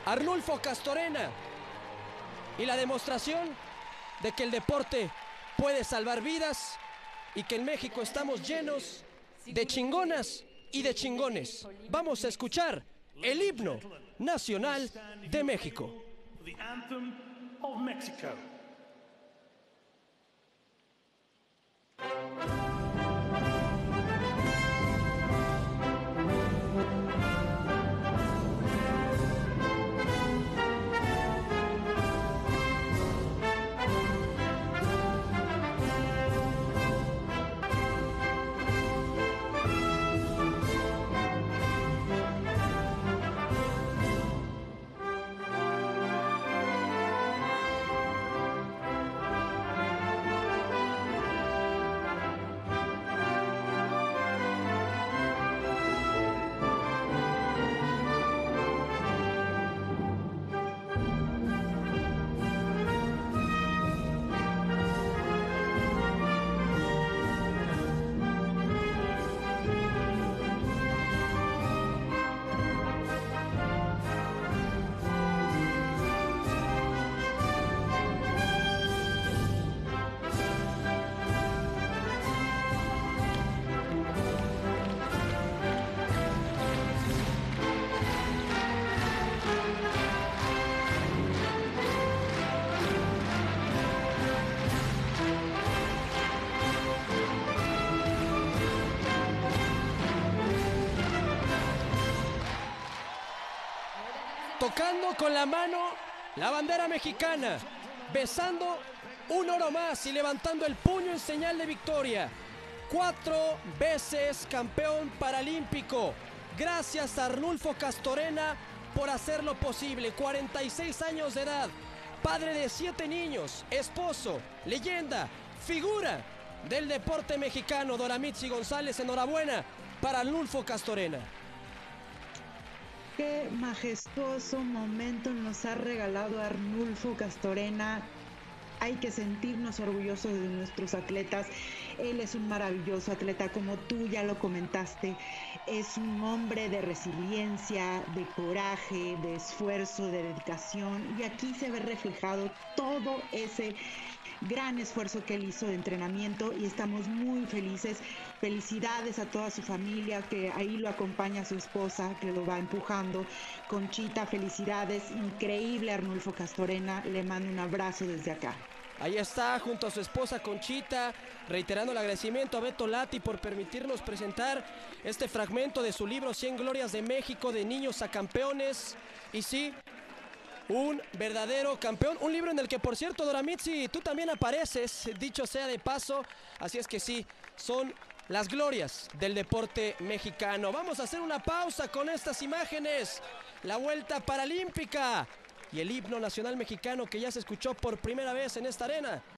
Arnulfo Castorena, y la demostración de que el deporte puede salvar vidas y que en México estamos llenos de chingonas y de chingones. Vamos a escuchar el himno nacional de México. The anthem of Mexico. Tocando con la mano la bandera mexicana, besando un oro más y levantando el puño en señal de victoria. 4 veces campeón paralímpico. Gracias a Arnulfo Castorena por hacerlo posible. 46 años de edad, padre de 7 niños, esposo, leyenda, figura del deporte mexicano. Doramitzi González, enhorabuena para Arnulfo Castorena. Qué majestuoso momento nos ha regalado Arnulfo Castorena. Hay que sentirnos orgullosos de nuestros atletas. Él es un maravilloso atleta, como tú ya lo comentaste. Es un hombre de resiliencia, de coraje, de esfuerzo, de dedicación. Y aquí se ve reflejado todo ese gran esfuerzo que él hizo de entrenamiento y estamos muy felices. Felicidades a toda su familia, que ahí lo acompaña su esposa, que lo va empujando. Conchita, felicidades. Increíble Arnulfo Castorena. Le mando un abrazo desde acá. Ahí está, junto a su esposa Conchita, reiterando el agradecimiento a Beto Lati por permitirnos presentar este fragmento de su libro 100 Glorias de México, de niños a campeones. Y sí, un verdadero campeón, un libro en el que, por cierto, Doramitzi, tú también apareces, dicho sea de paso. Así es que sí, son las glorias del deporte mexicano. Vamos a hacer una pausa con estas imágenes. La vuelta paralímpica y el himno nacional mexicano que ya se escuchó por primera vez en esta arena.